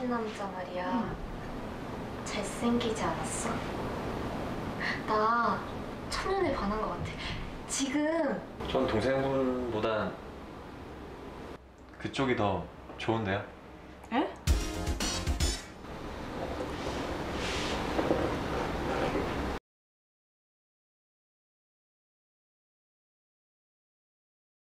생긴 남자 말이야. 잘생기지 않았어? 나 첫눈에 반한 것 같아. 지금 전 동생분보단 그쪽이 더 좋은데요? 에?